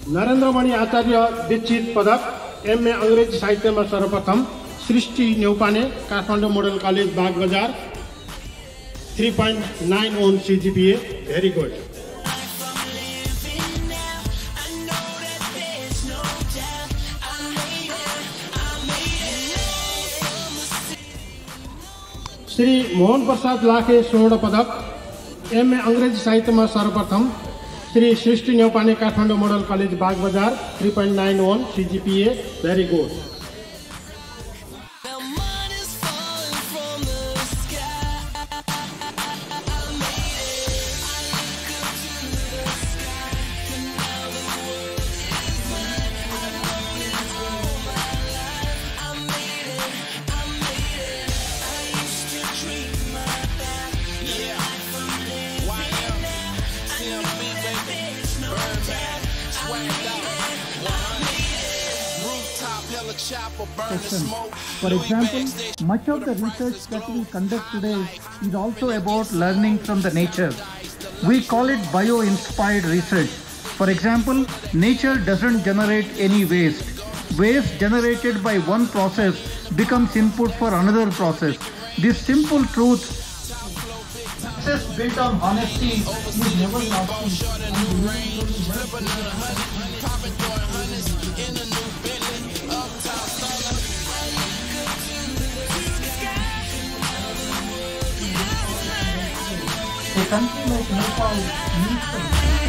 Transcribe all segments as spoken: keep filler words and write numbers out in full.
नरेन्द्रमणि आचार्य दीक्षित पदक एमए अंग्रेजी साहित्य में सर्वप्रथम Srishti Neupane Kathmandu model college Bagbazar three point nine one CGPA very good. Shri Mohan Prasad Lakhe स्वर्ण पदक एमए अंग्रेजी साहित्य में सर्वप्रथम Shri Srishti Neupane Kathmandu model college Bagbazar three point nine one CGPA very good. For example, much of the research that we conduct today is also about learning from the nature. We call it bio-inspired research. For example, nature doesn't generate any waste. Waste generated by one process becomes input for another process. This simple truth, success built on honesty, is never lasting. A country like Nepal needs them.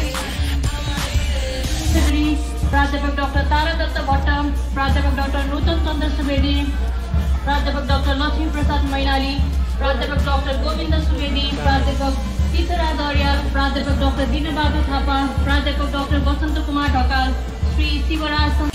प्राध्यापक doctor Tara Dutt Bhatt, प्राध्यापक doctor नूतन चंद्र सुवेदी, प्राध्यापक doctor Lakshmi प्रसाद मैनाली, प्राध्यापक doctor Govind Subedi, प्राध्यापक तीर्थराज अर्याल, प्राध्यापक doctor Dinbahadur Thapa, प्राध्यापक doctor Basant Kumar Dhakal, Shri Shivraj